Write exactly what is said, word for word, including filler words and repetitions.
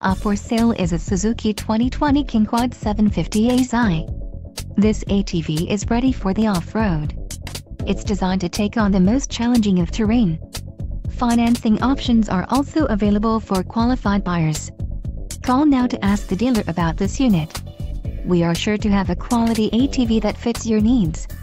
Up for sale is a Suzuki twenty twenty KingQuad seven fifty A S I. This A T V is ready for the off-road. It's designed to take on the most challenging of terrain. Financing options are also available for qualified buyers. Call now to ask the dealer about this unit. We are sure to have a quality A T V that fits your needs.